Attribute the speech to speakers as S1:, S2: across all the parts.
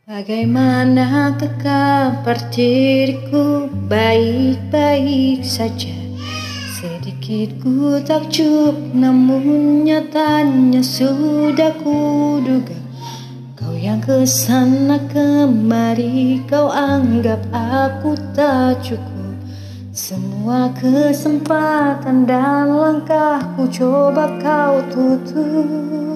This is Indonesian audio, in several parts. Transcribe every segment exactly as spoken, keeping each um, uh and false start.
S1: Bagaimana kabar diriku? Baik-baik saja. Sedikit ku takjub, namun nyatanya sudah kuduga. Kau yang kesana kemari, kau anggap aku tak cukup. Semua kesempatan dan langkahku coba kau tutup.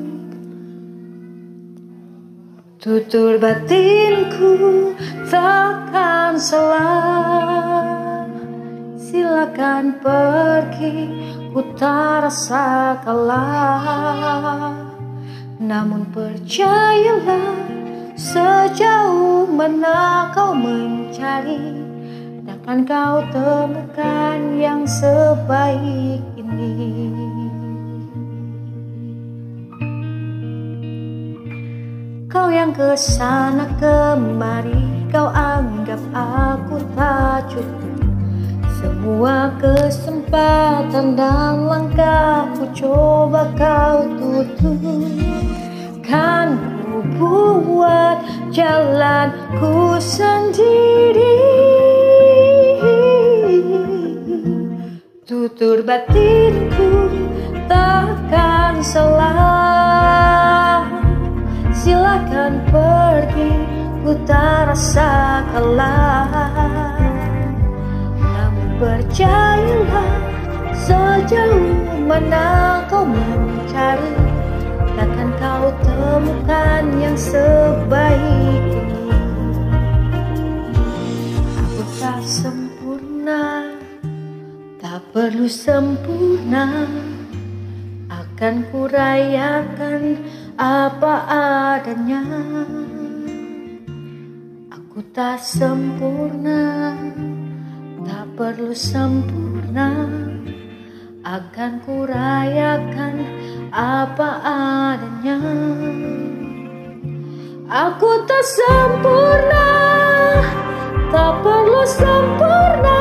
S1: Tutur batinku takkan salah. Silakan pergi, ku tak rasa kalah. Namun percayalah, sejauh mana kau mencari, takkan kau temukan yang sebaik ini. Kau yang kesana kemari, kau anggap aku tak cukup. Semua kesempatan dan langkahku coba kau tutup. Kan ku buat jalanku sendiri. Tutur batinku takkan salah. Silakan pergi, ku tak rasa kalah. Namun percayalah, sejauh mana kau mencari, takkan kau temukan yang sebaik ini. Aku tak sempurna, tak perlu sempurna. Akan ku rayakan apa adanya. Aku tak sempurna, tak perlu sempurna. Akan ku rayakan apa adanya. Aku tak sempurna, tak perlu sempurna.